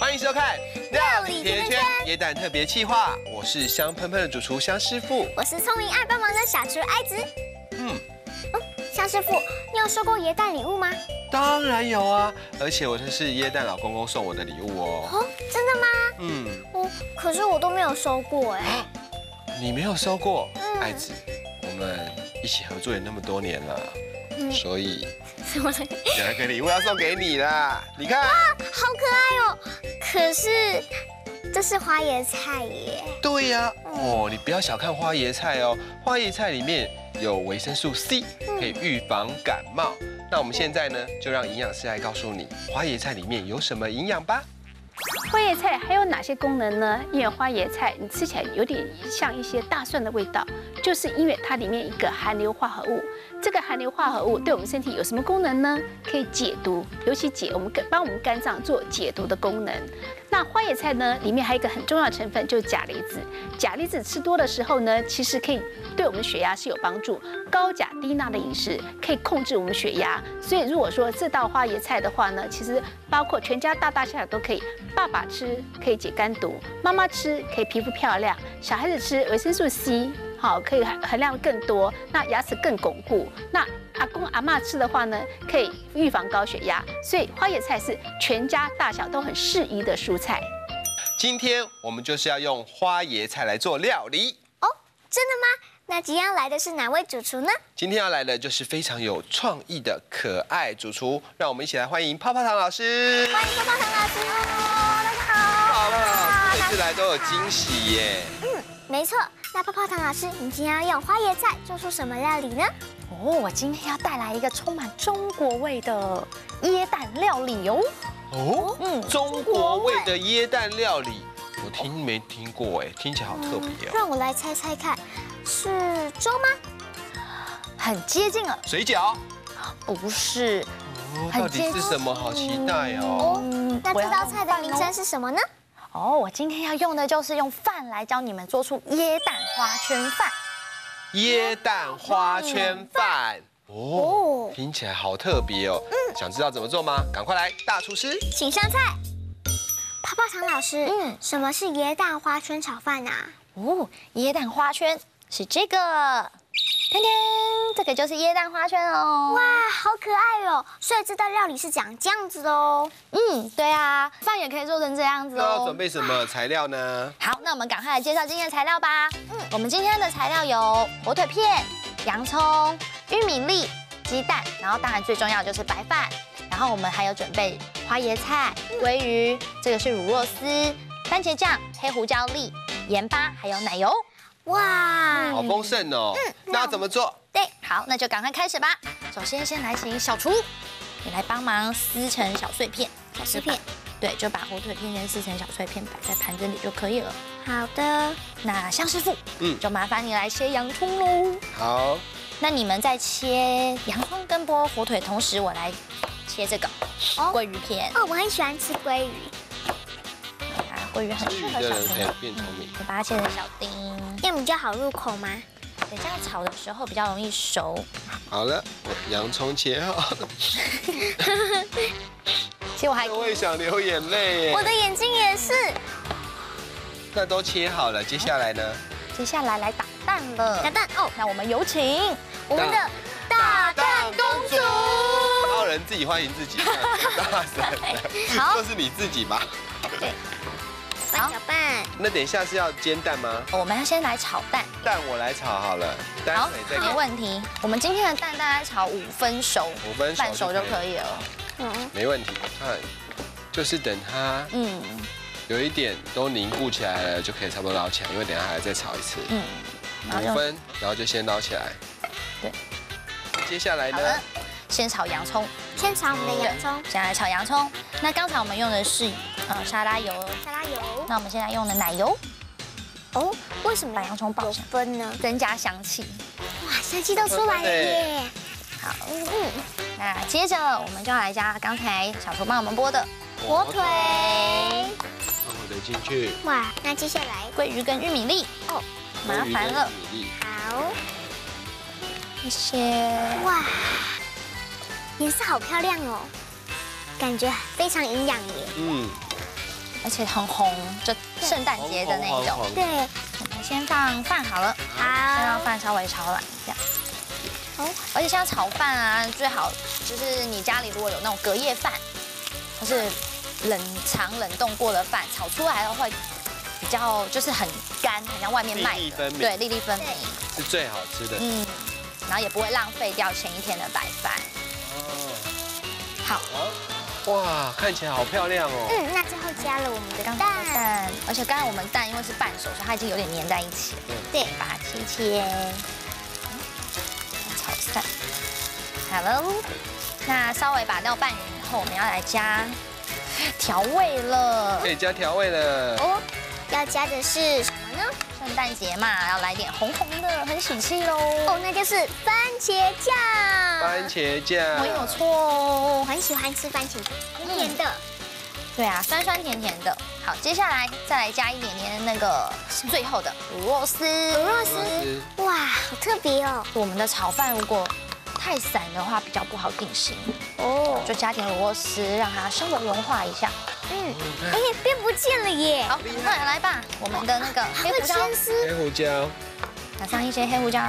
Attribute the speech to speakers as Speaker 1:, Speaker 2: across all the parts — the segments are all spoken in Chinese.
Speaker 1: 欢迎收看《料理甜甜圈》椰蛋特别企划，我是香喷喷的主厨香师傅，
Speaker 2: 我是聪明爱帮忙的小厨爱子。香师傅，你有收过椰蛋礼物吗？
Speaker 1: 当然有啊，而且这是椰蛋老公公送我的礼物哦。
Speaker 2: 哦，真的吗？可是我都没有收过哎。
Speaker 1: 你没有收过？爱子，我们一起合作也那么多年了，所以有一个礼物要送给你啦。你看，
Speaker 2: 哇，好可爱哦！可是这是花椰菜耶。
Speaker 1: 对呀，你不要小看花椰菜哦，花椰菜里面有维生素 C， 可以预防感冒。那我们现在呢，就让营养师来告诉你花椰菜里面有什么营养吧。
Speaker 3: 花椰菜还有哪些功能呢？因为花椰菜你吃起来有点像一些大蒜的味道，就是因为它里面一个含硫化合物。这个含硫化合物对我们身体有什么功能呢？可以解毒，尤其帮我们肝脏做解毒的功能。那花椰菜呢，里面还有一个很重要的成分，就是钾离子。钾离子吃多的时候呢，其实可以对我们血压是有帮助。高钾低钠的饮食可以控制我们血压，所以如果说这道花椰菜的话呢，其实包括全家大大小小都可以。爸爸吃可以解肝毒，妈妈吃可以皮肤漂亮，小孩子吃维生素 C， 好可以含量更多，那牙齿更巩固。那阿公阿嬷吃的话呢，可以预防高血压，所以花椰菜是全家大小都很适宜的蔬菜。
Speaker 1: 今天我们就是要用花椰菜来做料理
Speaker 2: 哦，真的吗？那今天要来的是哪位主厨呢？
Speaker 1: 今天要来的就是非常有创意的可爱主厨，让我们一起来欢迎泡泡糖老师。
Speaker 2: 欢迎泡泡糖老师，大家好。
Speaker 1: 泡泡糖老师每次来都有惊喜耶。
Speaker 2: 没错。那泡泡糖老师，你今天要用花椰菜做出什么料理呢？
Speaker 4: 我今天要带来一个充满中国味的椰蛋料理哦。
Speaker 1: 中国味的椰蛋料理，我没听过哎，听起来好特别哦。
Speaker 2: 让我来猜猜看，是粥吗？
Speaker 4: 很接近了。
Speaker 1: 水饺？
Speaker 4: 不是。
Speaker 1: 到底是什么？好期待哦。
Speaker 2: 那这道菜的名称是什么呢？
Speaker 4: 我今天要用的就是用饭来教你们做出椰蛋花圈饭。
Speaker 1: 椰蛋花圈饭听起来好特别哦。想知道怎么做吗？赶快来，大厨师，
Speaker 2: 请上菜。泡泡糖老师，什么是椰蛋花圈炒饭啊？
Speaker 4: 椰蛋花圈是这个，天天，这个就是椰蛋花圈哦。
Speaker 2: 哇，好可爱哦！所以这道料理是长这样子的哦。
Speaker 4: 对啊，饭也可以做成这样子哦。
Speaker 1: 要准备什么材料呢？
Speaker 4: 好，那我们赶快来介绍今天的材料吧。我们今天的材料有火腿片、洋葱、玉米粒、鸡蛋，然后当然最重要的就是白饭。然后我们还有准备花椰菜、鲑鱼，这个是乳酪丝、番茄酱、黑胡椒粒、盐巴，还有奶油。
Speaker 2: 哇，
Speaker 1: 好丰盛哦。那要怎么做？
Speaker 4: 对，好，那就赶快开始吧。首先，先来请小厨，你来帮忙撕成小碎片。
Speaker 2: 小碎片。
Speaker 4: 对，就把火腿片先撕成小碎片，摆在盘子里就可以了。
Speaker 2: 好的。
Speaker 4: 那香师傅，就麻烦你来切洋葱喽。
Speaker 1: 好。
Speaker 4: 那你们在切洋葱跟剥火腿同时，我来切这个鲑鱼片。
Speaker 2: 我很喜欢吃鲑鱼。
Speaker 4: 鲑鱼很适合小朋友
Speaker 1: 变聪明。
Speaker 4: 我把它切成小丁，
Speaker 2: 这样比较好入口吗？
Speaker 4: 对，这样炒的时候比较容易熟。
Speaker 1: 好了，洋葱切好了。
Speaker 4: 其实我还
Speaker 1: 会想流眼泪耶。
Speaker 2: 我的眼睛也是。
Speaker 1: 那都切好了，接下来呢？
Speaker 4: 接下来来打蛋了。
Speaker 2: 打蛋哦，
Speaker 4: 那我们有请
Speaker 2: 我们的大蛋公主。
Speaker 1: 超人自己欢迎自己，大神。
Speaker 4: 好，
Speaker 1: 这是你自己吧？
Speaker 4: 对。
Speaker 2: 好，搅拌。
Speaker 1: 那等一下是要煎蛋吗？
Speaker 4: 我们要先来炒蛋。
Speaker 1: 蛋我来炒好了，
Speaker 4: 好，没问题。我们今天的蛋大概炒5分熟，5分半熟就可以了。
Speaker 1: 没问题。看，就是等它有一点都凝固起来了，就可以差不多捞起来，因为等一下还要再炒一次。5分，然后就先捞起来。
Speaker 4: 对。
Speaker 1: 接下来呢？
Speaker 4: 先炒洋葱。
Speaker 2: 先炒我们的洋葱。
Speaker 4: 先来炒洋葱。那刚才我们用的是沙拉油。
Speaker 2: 沙拉油。
Speaker 4: 那我们现在用的奶油。
Speaker 2: 为什么
Speaker 4: 把洋葱爆香
Speaker 2: 分呢？
Speaker 4: 增加香气。
Speaker 2: 哇，香气都出来了耶！
Speaker 4: 好，那接着我们就要来加刚才小厨帮我们剥的
Speaker 2: 火腿。
Speaker 1: 放火腿进去。
Speaker 2: 哇，那接下来
Speaker 4: 鲑鱼跟玉米粒。麻烦了。
Speaker 2: 好。
Speaker 4: 谢谢。
Speaker 2: 哇，颜色好漂亮哦，感觉非常营养耶。
Speaker 4: 而且很红，就圣诞节的那一种。
Speaker 2: 对，
Speaker 4: 我们先放饭好了，先让
Speaker 2: 好，
Speaker 4: 饭稍微炒软一下。
Speaker 2: 好，
Speaker 4: 而且像炒饭啊，最好就是你家里如果有那种隔夜饭，或是冷冻过的饭，炒出来的会比较就是很干，很像外面卖的，对，粒粒分明，
Speaker 1: 是最好吃的。
Speaker 4: 然后也不会浪费掉前一天的白饭。好，
Speaker 1: 哇，看起来好漂亮哦。
Speaker 2: 那最后加了我们的
Speaker 4: 刚
Speaker 2: 蛋，
Speaker 4: 才的蛋，而且刚才我们蛋因为是半熟，所以它已经有点粘在一起了。
Speaker 2: 对，
Speaker 4: 把它切，炒散。好了，那稍微把料拌匀以后，我们要来加调味了。
Speaker 1: 可以加调味了。
Speaker 2: 哦，要加的是什么呢？
Speaker 4: 圣诞节嘛，要来点红红的，很喜气喽。
Speaker 2: 哦，那就是番茄酱。
Speaker 1: 番茄酱，
Speaker 4: 没有错哦
Speaker 2: 我。很喜欢吃番茄酱，甜甜的。
Speaker 4: 对啊，酸酸甜甜的。好，接下来再来加一点点那个最后的乳酪丝。
Speaker 2: 乳酪丝，哇，好特别哦。
Speaker 4: 我们的炒饭如果太散的话，比较不好定型。哦，就加点乳酪丝，让它稍微融化一下。
Speaker 2: 哎，变不见了耶。
Speaker 4: 好，那来吧，我们的那个黑胡椒，
Speaker 2: 牵丝。
Speaker 1: 黑胡椒，
Speaker 4: 打上一些黑胡椒。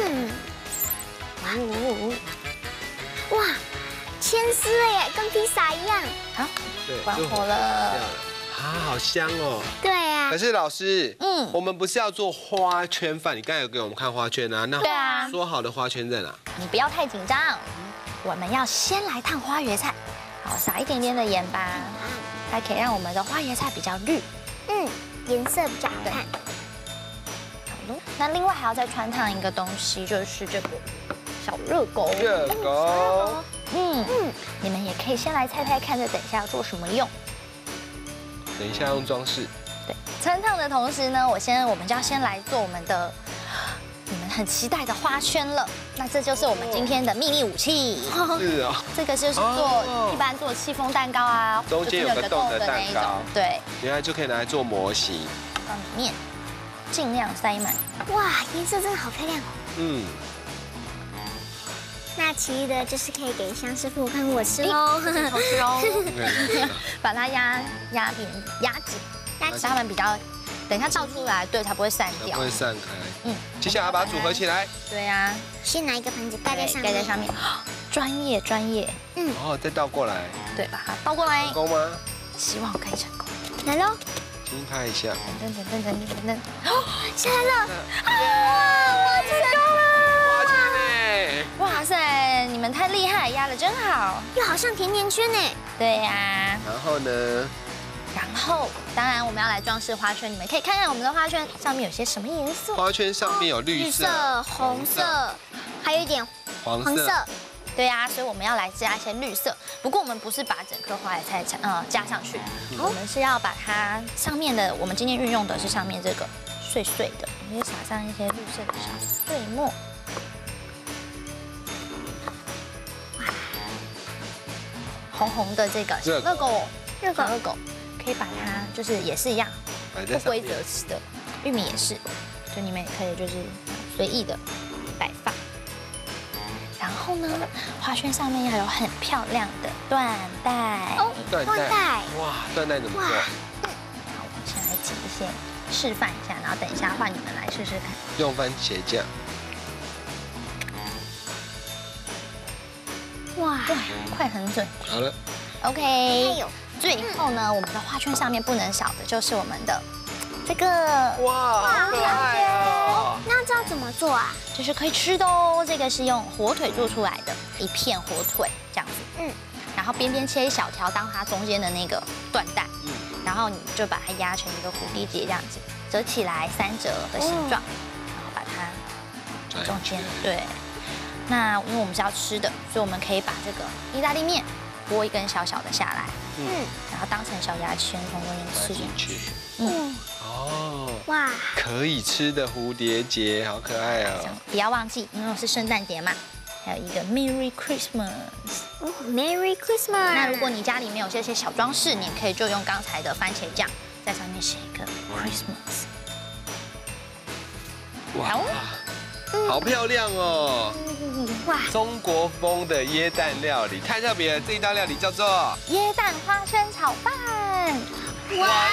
Speaker 2: 哇，牵丝了耶，跟披萨一样。
Speaker 4: 好，
Speaker 1: 对，
Speaker 4: 关火了。
Speaker 1: 啊，好香哦。
Speaker 2: 对啊
Speaker 1: 可，是老师，我们不是要做花圈饭？你刚才有给我们看花圈啊？那
Speaker 4: 对啊
Speaker 1: 说好的花圈在哪？
Speaker 4: 你不要太紧张，我们要先来烫花椰菜。好，撒一点点的盐巴，它可以让我们的花椰菜比较绿。
Speaker 2: 颜色比较好看。
Speaker 4: 好了，那另外还要再穿烫一个东西，就是这个小热狗。
Speaker 1: 热狗，
Speaker 4: 你们也可以先来猜猜看，这等一下要做什么用。
Speaker 1: 等一下用装饰。
Speaker 4: 对，穿烫的同时呢，我们就要先来做我们的你们很期待的花圈了。那这就是我们今天的秘密武器。
Speaker 1: 是哦，
Speaker 4: 这个就是一般做戚风蛋糕啊，
Speaker 1: 中间有个洞的蛋糕
Speaker 4: 那一种，对，
Speaker 1: 原来就可以拿来做模型。
Speaker 4: 往里面尽量塞满。
Speaker 2: 哇，颜色真的好漂亮哦。
Speaker 1: 嗯，
Speaker 2: 那其余的就是可以给香师傅跟我吃喽。
Speaker 4: 好吃哦，把它压紧，让它们比较，等一下倒出来，对，才不会散掉
Speaker 1: 不。会散开。接下来把它组合起来。
Speaker 4: 对呀，
Speaker 2: 先拿一个盆子盖在上面。
Speaker 4: 盖在上面，专业。
Speaker 1: 哦，再倒过来。
Speaker 4: 对，把它倒过来
Speaker 1: 成，功吗？
Speaker 4: 希望可以成功。
Speaker 2: 来喽，
Speaker 1: 轻拍一下。
Speaker 4: 等，
Speaker 2: 下来了。
Speaker 1: 哇，成功了！花圈
Speaker 4: 哇塞，你们太厉害，压得真好。
Speaker 2: 又好像甜甜圈呢。
Speaker 4: 对呀，
Speaker 1: 然后呢？
Speaker 4: 然后当然我们要来装饰花圈，你们可以看看我们的花圈上面有些什么颜色。
Speaker 1: 花圈上面有绿色、
Speaker 2: 红色，还有一点
Speaker 1: 黄色。
Speaker 4: 对呀，所以我们要来加一些绿色。不过我们不是把整颗花椰菜加上去，我们是要把它上面的，我们今天运用的是上面这个碎碎的，我们可以撒上一些绿色的小碎末。红红的这个小热狗，可以把它就是也是一样不规则吃的，玉米也是，就你们也可以就是随意的摆放。然后呢，花圈上面要有很漂亮的缎带。
Speaker 1: 缎带，哇，缎带怎么做？
Speaker 4: 好，我们先来挤一些，示范一下，然后等一下换你们来试试看。
Speaker 1: 用番茄酱。
Speaker 2: 哇，
Speaker 4: 对，快很准。
Speaker 1: 好了。
Speaker 4: OK。最后呢，我们的花圈上面不能少的就是我们的这个。
Speaker 1: 哇，好可爱哦！
Speaker 2: 那这要怎么做啊？
Speaker 4: 这是可以吃的哦，这个是用火腿做出来的，一片火腿这样子。然后边边切一小条当它中间的那个缎带。然后你就把它压成一个蝴蝶结这样子，折起来3折的形状，然后把它中间对。那因为我们是要吃的，所以我们可以把这个意大利面剥一根小小的下来，然后当成小牙签从中间吃进去。
Speaker 1: 哦，
Speaker 2: 哇，
Speaker 1: 可以吃的蝴蝶结，好可爱哦！
Speaker 4: 不要忘记，因为是圣诞节嘛，还有一个 Merry Christmas。
Speaker 2: Merry Christmas。
Speaker 4: 那如果你家里面有这些小装饰，你也可以就用刚才的番茄酱在上面写一个 Christmas。
Speaker 1: 哇，好漂亮哦！
Speaker 2: 哇，
Speaker 1: 中国风的椰蛋料理太特别了，这一道料理叫做
Speaker 4: 椰蛋花圈炒饭。
Speaker 1: 哇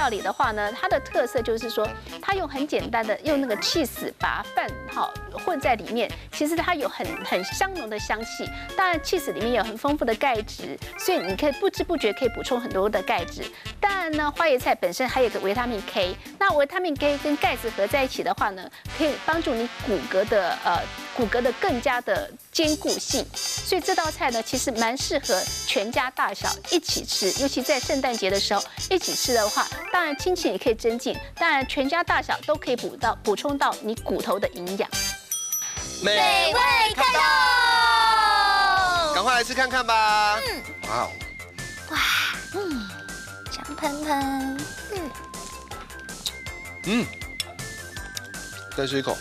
Speaker 3: 料理的话呢，它的特色就是说，它用很简单的用那个 cheese 把饭混在里面，其实它有很香浓的香气。当然 cheese 里面有很丰富的钙质，所以你可以不知不觉可以补充很多的钙质。当然呢，花椰菜本身还有个维他命 K， 那维他命 K 跟钙质合在一起的话呢，可以帮助你骨骼的更加的坚固性。所以这道菜呢，其实蛮适合全家大小一起吃，尤其在圣诞节的时候一起吃的话，当然亲情也可以增进，当然全家大小都可以补充到你骨头的营养。
Speaker 4: 美味开动，
Speaker 1: 赶快来吃看看吧。哇哦，
Speaker 4: 哇，香喷喷，
Speaker 1: 再吃一口。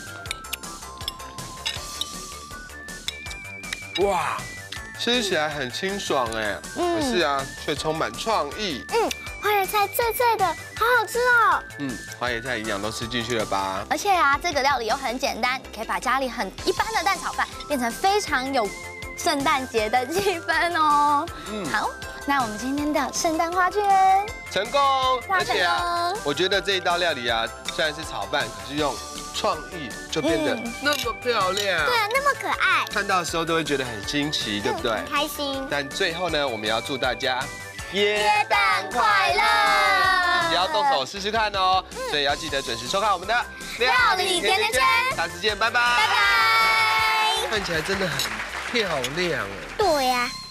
Speaker 1: 哇，吃起来很清爽哎，可是啊，却充满创意。
Speaker 2: 花椰菜脆脆的，好好吃哦。
Speaker 1: 花椰菜营养都吃进去了吧？
Speaker 4: 而且啊，这个料理又很简单，你可以把家里很一般的蛋炒饭变成非常有圣诞节的气氛哦。好，那我们今天的圣诞花圈
Speaker 1: 成功，
Speaker 4: 哇
Speaker 1: 而且啊
Speaker 4: 成功，
Speaker 1: 我觉得这一道料理啊，虽然是炒饭，可是用创意就变得那么漂亮。
Speaker 2: 对啊，那么可爱，
Speaker 1: 看到的时候都会觉得很新奇，对不对？
Speaker 2: 很开心。
Speaker 1: 但最后呢，我们要祝大家耶
Speaker 4: 诞快乐，
Speaker 1: 也要动手试试看哦。所以要记得准时收看我们的
Speaker 4: 料理甜甜圈，
Speaker 1: 下次见，拜拜。
Speaker 4: 拜拜。
Speaker 1: 看起来真的很漂亮哎。
Speaker 2: 对呀。